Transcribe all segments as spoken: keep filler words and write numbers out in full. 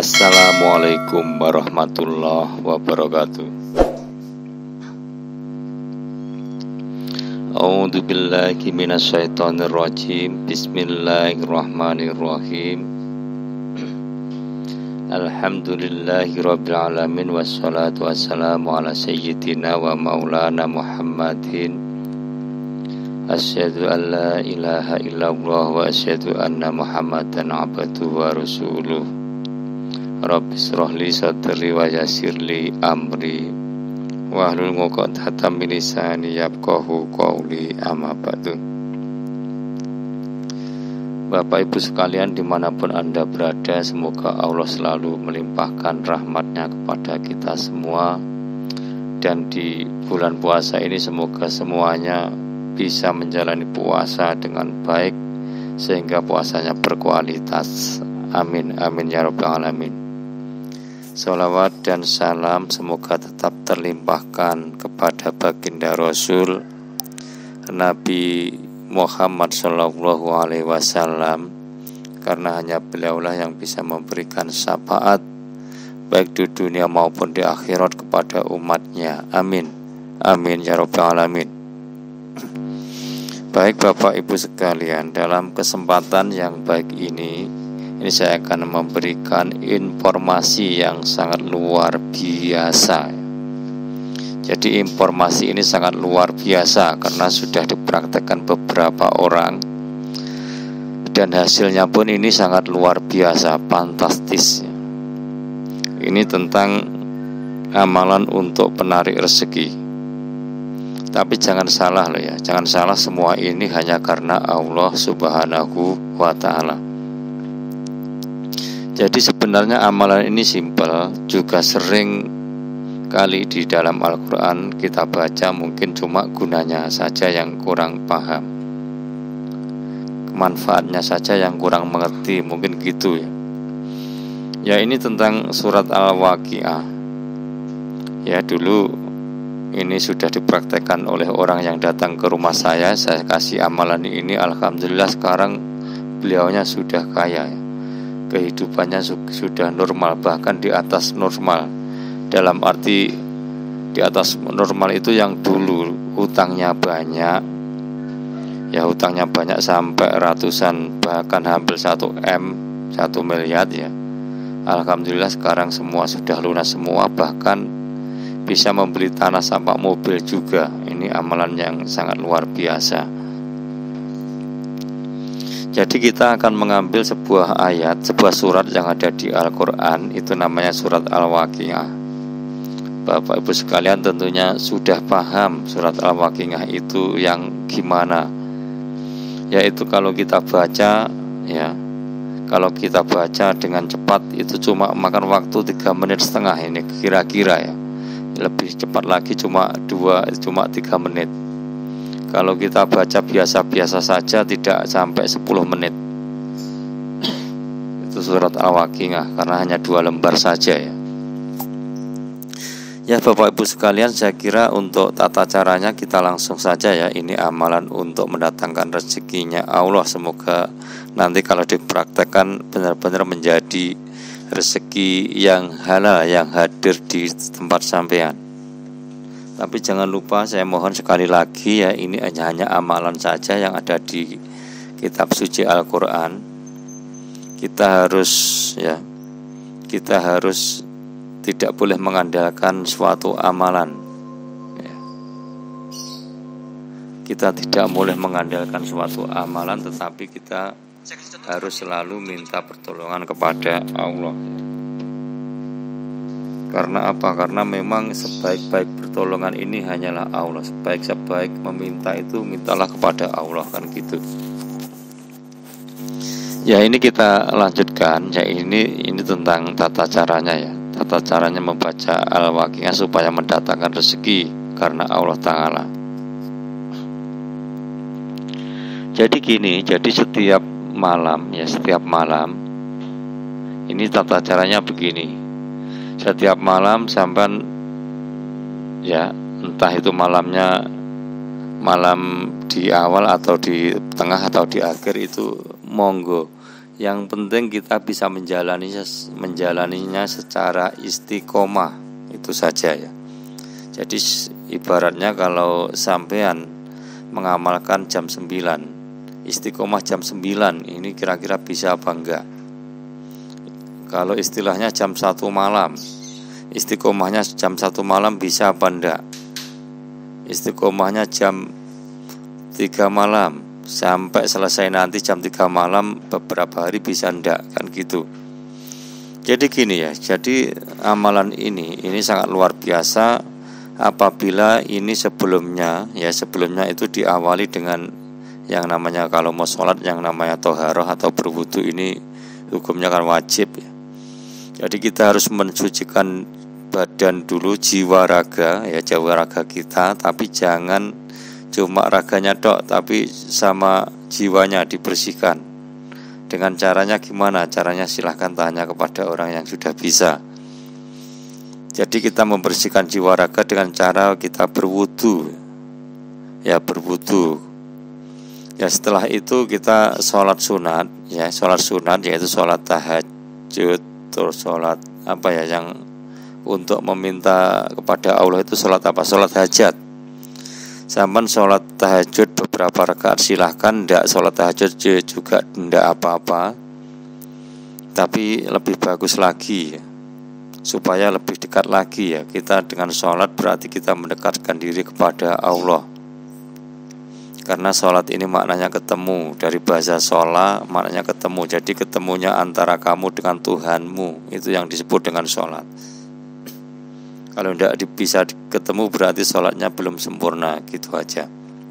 Assalamualaikum warahmatullahi wabarakatuh. A'udzu billahi minasyaitonir rajim. Bismillahirrahmanirrahim. Alhamdulillahi rabbil alamin wassalatu wassalamu ala sayyidina wa maulana Muhammadin. Asyhadu an la ilaha illallah wa asyhadu anna Muhammadan abduhu wa rasuluh. Rabbi shrah li sadri wa yassir li amri wahlul 'uqdatam min lisani yafqahu qawli, amma ba'du. Bapak Ibu sekalian dimanapun Anda berada, semoga Allah selalu melimpahkan rahmatnya kepada kita semua. Dan di bulan puasa ini semoga semuanya bisa menjalani puasa dengan baik sehingga puasanya berkualitas. Amin, amin ya rabbal alamin. Salawat dan salam semoga tetap terlimpahkan kepada baginda Rasul Nabi Muhammad Shallallahu Alaihi Wasallam, karena hanya beliaulah yang bisa memberikan syafaat baik di dunia maupun di akhirat kepada umatnya. Amin, amin ya rabbal alamin. Baik Bapak Ibu sekalian, dalam kesempatan yang baik ini Ini saya akan memberikan informasi yang sangat luar biasa. Jadi informasi ini sangat luar biasa karena sudah dipraktekkan beberapa orang, dan hasilnya pun ini sangat luar biasa, fantastis. Ini tentang amalan untuk penarik rezeki. Tapi jangan salah loh ya, jangan salah, semua ini hanya karena Allah Subhanahu wa Ta'ala. Jadi sebenarnya amalan ini simpel, juga sering kali di dalam Al-Quran kita baca, mungkin cuma gunanya saja yang kurang paham, manfaatnya saja yang kurang mengerti, mungkin gitu ya. Ya ini tentang surat Al-Waqiah. Ya dulu ini sudah dipraktekkan oleh orang yang datang ke rumah saya, saya kasih amalan ini, alhamdulillah sekarang beliaunya sudah kaya ya. Kehidupannya sudah normal, bahkan di atas normal. Dalam arti di atas normal itu yang dulu hutangnya banyak, ya hutangnya banyak sampai ratusan, bahkan hampir satu M, satu miliar ya. Alhamdulillah sekarang semua sudah lunas semua, bahkan bisa membeli tanah sama mobil juga. Ini amalan yang sangat luar biasa. Jadi kita akan mengambil sebuah ayat, sebuah surat yang ada di Al-Quran, itu namanya surat Al-Waqiah. Bapak Ibu sekalian tentunya sudah paham surat Al-Waqiah itu yang gimana. Yaitu kalau kita baca ya, kalau kita baca dengan cepat itu cuma makan waktu tiga menit setengah, ini kira-kira ya. Lebih cepat lagi cuma dua, cuma tiga menit. Kalau kita baca biasa-biasa saja tidak sampai sepuluh menit. Itu surat Al-Waqiah, karena hanya dua lembar saja ya. Ya Bapak Ibu sekalian, saya kira untuk tata caranya kita langsung saja ya. Ini amalan untuk mendatangkan rezekinya Allah. Semoga nanti kalau dipraktekkan benar-benar menjadi rezeki yang halal, yang hadir di tempat sampean. Tapi jangan lupa, saya mohon sekali lagi ya, ini hanya, hanya amalan saja yang ada di kitab suci Al-Quran. Kita harus ya, kita harus tidak boleh mengandalkan suatu amalan ya. Kita tidak boleh mengandalkan suatu amalan, tetapi kita harus selalu minta pertolongan kepada Allah. Karena apa? Karena memang sebaik-baik pertolongan ini hanyalah Allah. Sebaik-sebaik meminta itu mintalah kepada Allah, kan gitu. Ya ini kita lanjutkan. Ya ini ini tentang tata caranya ya. Tata caranya membaca Al-Waqiah supaya mendatangkan rezeki karena Allah Ta'ala. Jadi gini, jadi setiap malam ya, setiap malam ini tata caranya begini. Setiap malam sampai ya, entah itu malamnya malam di awal atau di tengah atau di akhir, itu monggo Yang penting kita bisa menjalani menjalaninya secara istiqomah, itu saja ya. Jadi ibaratnya kalau sampean mengamalkan jam sembilan, istiqomah jam sembilan, ini kira-kira bisa apa enggak? Kalau istilahnya jam satu malam, istiqomahnya jam satu malam bisa apa enggak? Istiqomahnya jam tiga malam sampai selesai nanti jam tiga malam beberapa hari bisa enggak, kan gitu. Jadi gini ya, jadi amalan ini ini sangat luar biasa apabila ini sebelumnya ya sebelumnya itu diawali dengan yang namanya, kalau mau sholat yang namanya toharoh atau berwudu, ini hukumnya kan wajib ya. Jadi kita harus mensucikan badan dulu, jiwa raga ya, jiwa raga kita, tapi jangan cuma raganya tok, tapi sama jiwanya dibersihkan. Dengan caranya gimana? Caranya silahkan tanya kepada orang yang sudah bisa. Jadi kita membersihkan jiwa raga dengan cara kita berwudu. Ya, berwudu. Ya, setelah itu kita sholat sunat. Ya, sholat sunat yaitu sholat tahajud, terus sholat apa ya yang untuk meminta kepada Allah itu sholat apa? Sholat hajat. Sampai sholat tahajud beberapa rakaat silahkan, ndak sholat tahajud juga ndak apa-apa. Tapi lebih bagus lagi ya, supaya lebih dekat lagi ya. Kita dengan sholat berarti kita mendekatkan diri kepada Allah. Karena sholat ini maknanya ketemu, dari bahasa sholat maknanya ketemu. Jadi ketemunya antara kamu dengan Tuhanmu, itu yang disebut dengan sholat. Kalau tidak bisa ketemu berarti sholatnya belum sempurna, gitu aja.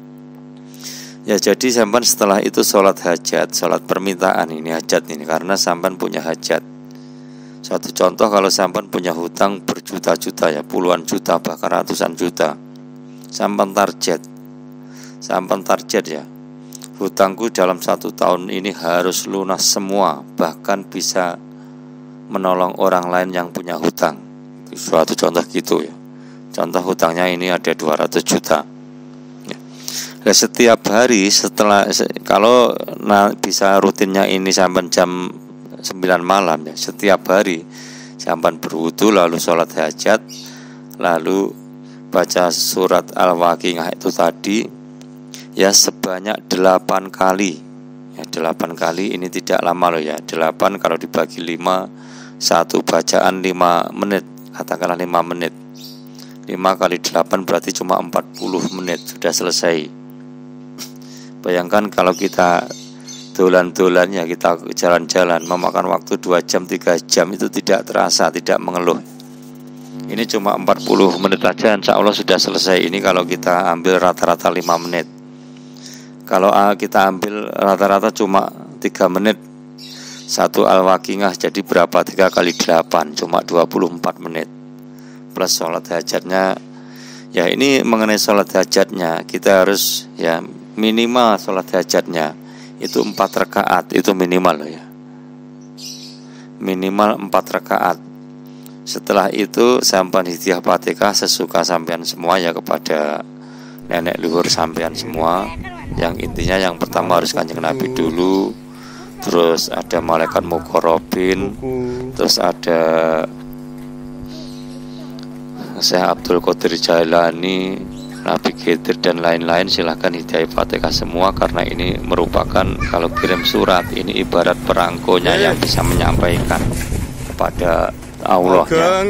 Ya, jadi sampan setelah itu sholat hajat, sholat permintaan, ini hajat ini, karena sampan punya hajat. Suatu contoh, kalau sampan punya hutang berjuta-juta ya, puluhan juta bahkan ratusan juta, sampan target, sampan target ya, hutangku dalam satu tahun ini harus lunas semua, bahkan bisa menolong orang lain yang punya hutang. Suatu contoh gitu ya. Contoh hutangnya ini ada dua ratus juta ya. Nah, setiap hari setelah kalau nah, bisa rutinnya ini sampai jam sembilan malam ya, setiap hari sampai berwudu lalu sholat hajat, lalu baca surat Al-Waqiah itu tadi ya sebanyak delapan kali ya, delapan kali. Ini tidak lama loh ya, delapan kalau dibagi lima, satu bacaan lima menit, katakanlah lima menit. Lima kali delapan berarti cuma empat puluh menit sudah selesai. Bayangkan kalau kita dolan-dolan ya, kita jalan-jalan memakan waktu dua jam, tiga jam, itu tidak terasa, tidak mengeluh. Ini cuma empat puluh menit aja insya Allah sudah selesai. Ini kalau kita ambil rata-rata lima menit. Kalau kita ambil rata-rata cuma tiga menit, satu Al-Waqiah jadi berapa? tiga kali delapan, cuma dua puluh empat menit. Plus sholat hajatnya. Ya, ini mengenai sholat hajatnya, kita harus ya minimal sholat hajatnya itu empat rakaat, itu minimal loh ya. Minimal empat rakaat. Setelah itu sampai hidayah Fatihah sesuka sampean semua ya, kepada nenek luhur sampean semua. Yang intinya yang pertama harus Kanjeng Nabi dulu, terus ada malaikat muqarrabin, terus ada Syekh Abdul Qadir Jailani, Nabi Khidir dan lain-lain. Silahkan hidayah Fatihah semua, karena ini merupakan, kalau kirim surat ini ibarat perangkonya yang bisa menyampaikan kepada Allah ya.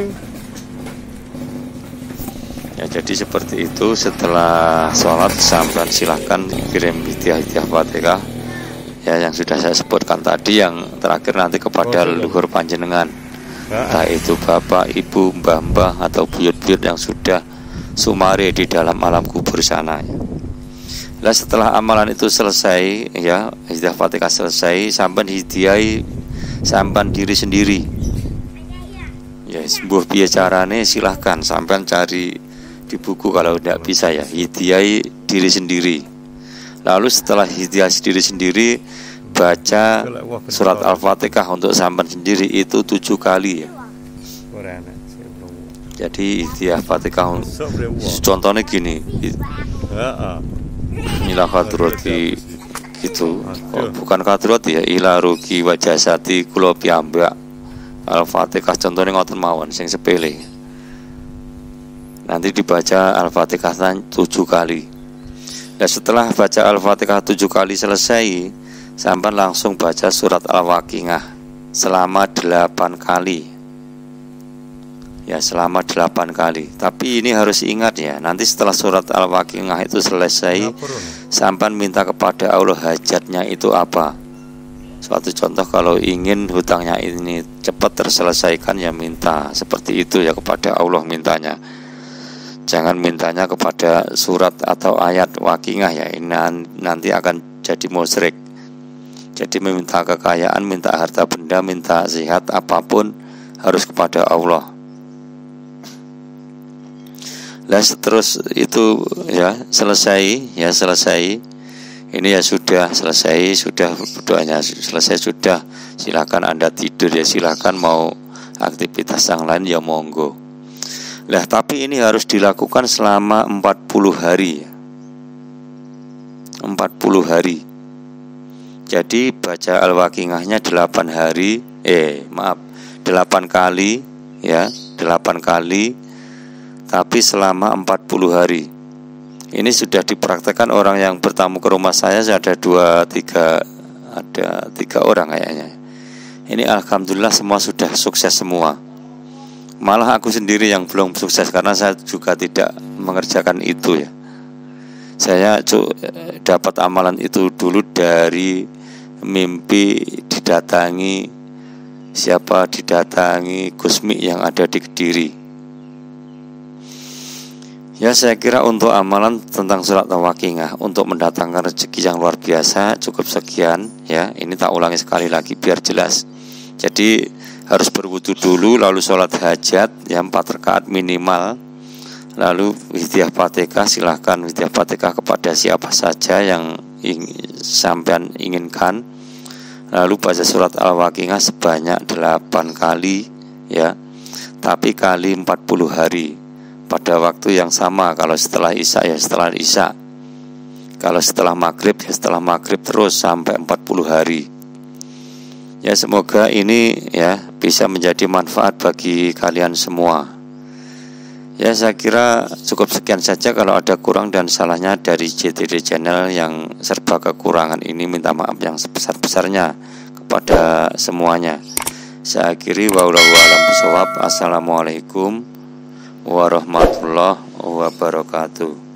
Ya, jadi seperti itu. Setelah sholat sampai silahkan kirim hidayah Fatihah ya, yang sudah saya sebutkan tadi. Yang terakhir nanti kepada leluhur panjenengan, entah itu bapak, ibu, mbah-mbah atau buyut-buyut yang sudah sumare di dalam alam kubur sana ya. Nah, setelah amalan itu selesai ya, hidayah Fatihah selesai, sampai hidayah sampai diri sendiri ya. Sebuah bicarane silahkan sampai cari di buku kalau tidak bisa ya, hidayah diri sendiri. Lalu setelah hidayah diri sendiri, baca surat Al-Fatihah untuk sampan sendiri itu tujuh kali ya. Jadi hidayah Fatihah contohnya gini, inilah hadrati gitu. Oh, bukan kadrot ya, ila rugi wa jasati kula piyambak. Al-Fatihah contohnya ngoten mawon sing sepele. Nanti dibaca Al-Fatihah tujuh kali. Dan setelah baca Al-Fatihah tujuh kali selesai, sampai langsung baca surat Al-Waqiah selama delapan kali. Ya, selama delapan kali. Tapi ini harus ingat ya, nanti setelah surat Al-Waqiah itu selesai, sampai minta kepada Allah hajatnya itu apa. Suatu contoh, kalau ingin hutangnya ini cepat terselesaikan, ya minta seperti itu ya kepada Allah mintanya. Jangan mintanya kepada surat atau ayat Waqiah ya, ini nanti akan jadi musyrik. Jadi meminta kekayaan, minta harta benda, minta sehat apapun harus kepada Allah. Lah terus itu ya selesai, ya selesai. Ini ya sudah selesai, sudah doanya selesai sudah. Silakan Anda tidur ya, silakan mau aktivitas yang lain ya monggo. Lah tapi ini harus dilakukan selama empat puluh hari. empat puluh hari. Jadi baca Al-Waqiahnya delapan hari, eh maaf, delapan kali ya, delapan kali tapi selama empat puluh hari. Ini sudah dipraktekkan orang yang bertamu ke rumah saya, ada dua, tiga, ada tiga orang kayaknya. Ini alhamdulillah semua sudah sukses semua. Malah aku sendiri yang belum sukses karena saya juga tidak mengerjakan itu ya. Saya cu- dapat amalan itu dulu dari mimpi didatangi siapa didatangi Gusmi yang ada di Kediri. Ya, saya kira untuk amalan tentang surat Al-Waqiah untuk mendatangkan rezeki yang luar biasa cukup sekian ya. Ini tak ulangi sekali lagi biar jelas. Jadi harus berwudu dulu, lalu sholat hajat yang empat rakaat minimal, lalu widyah Fatihah, silahkan widyah Fatihah kepada siapa saja yang ing- sampean inginkan. Lalu baca surat Al-Waqiah sebanyak delapan kali ya, tapi kali empat puluh hari pada waktu yang sama. Kalau setelah Isya ya setelah Isya, kalau setelah maghrib ya setelah maghrib, terus sampai empat puluh hari. Ya, semoga ini ya bisa menjadi manfaat bagi kalian semua. Ya, saya kira cukup sekian saja. Kalau ada kurang dan salahnya dari J T D Channel yang serba kekurangan ini, minta maaf yang sebesar-besarnya kepada semuanya. Saya akhiri, wallahu a'lam bishawab. Assalamualaikum warahmatullahi wabarakatuh.